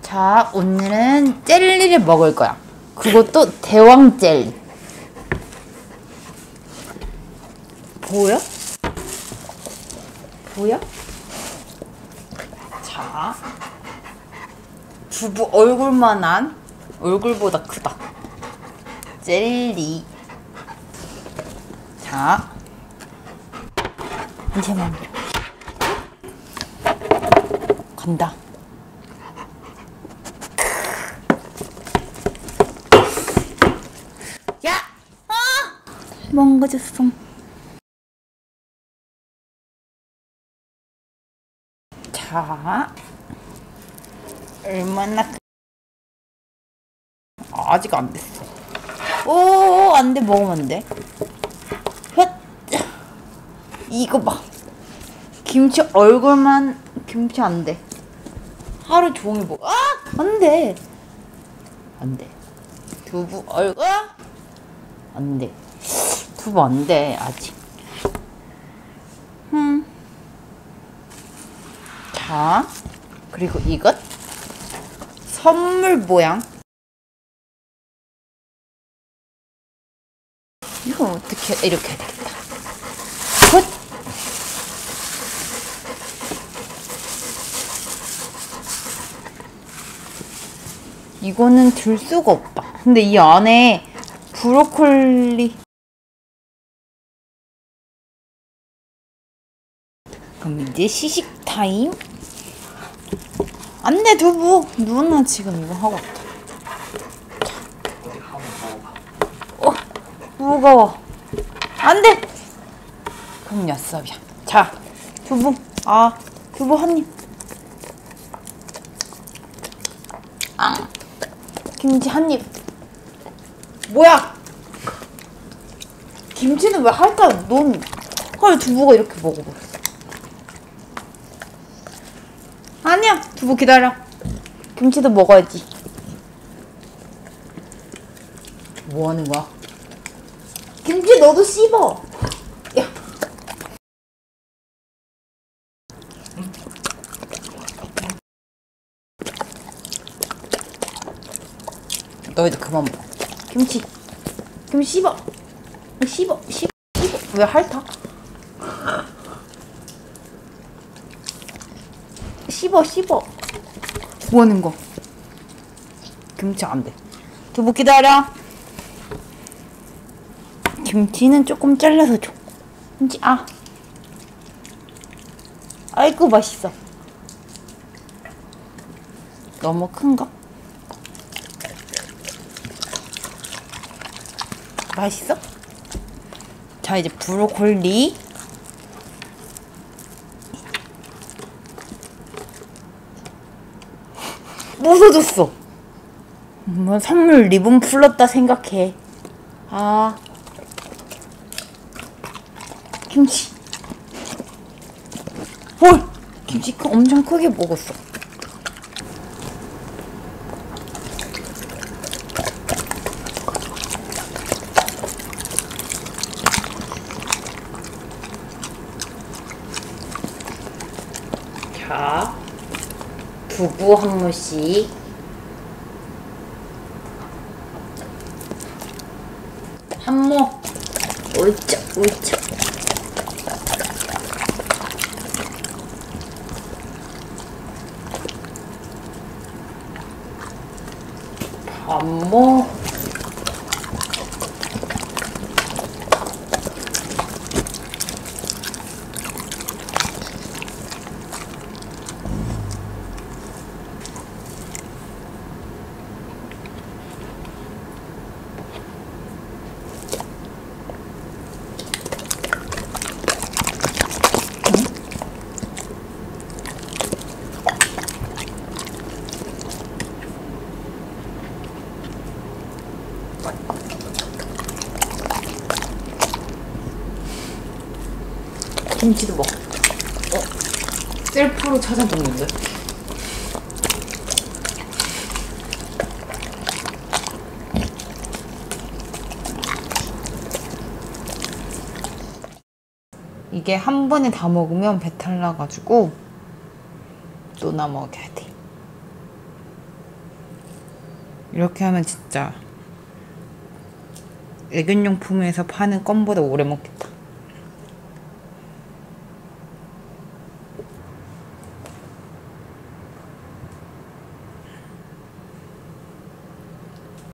자, 오늘은 젤리를 먹을 거야. 그것도 대왕 젤리. 보여? 보여? 자, 두부 얼굴만한, 얼굴보다 크다 젤리. 자, 이제만 간다. 야! 망가졌어. 자, 얼마나 아직 안 됐어. 오, 안 돼. 먹으면 안 돼. 헛! 이거 봐. 김치 얼굴만. 김치 안 돼. 하루 종일 먹어. 아! 안 돼. 안 돼. 두부 얼굴? 안 돼. 두부 안 돼. 아직. 자, 그리고 이것. 선물 모양. 이거 어떻게 이렇게 해야 되겠다. 헛! 이거는 들 수가 없다. 근데 이 안에 브로콜리. 그럼 이제 시식 타임. 안 돼, 두부. 누나 지금 이거 하고 있다. 무거워. 안 돼. 그럼 엿섭이야. 자, 두부. 두부 한 입. 김치 한 입. 뭐야? 김치는 왜 할까? 헐, 두부가 이렇게 먹어버렸어. 아니야, 두부 기다려. 김치도 먹어야지. 뭐 하는 거야? 김치 너도 씹어. 야. 너희도 그만 먹어. 김치 씹어. 씹어. 왜 핥아? 씹어. 뭐 하는 거? 김치 안 돼. 두부 기다려. 김치는 조금 잘라서 줘. 김치, 아이고, 맛있어. 너무 큰가? 맛있어? 자, 이제 브로콜리. 부서졌어. 뭐 선물 리본 풀었다 생각해. 김치. 헐! 김치 엄청 크게 먹었어. 자, 두부 한 모씩. 한 모. 옳죠. 반모. 김치도 먹어. 셀프로 찾아줬는데? 이게 한 번에 다 먹으면 배탈 나가지고 또 나 먹여야 돼. 이렇게 하면 진짜 애견용품에서 파는 껌보다 오래 먹겠다.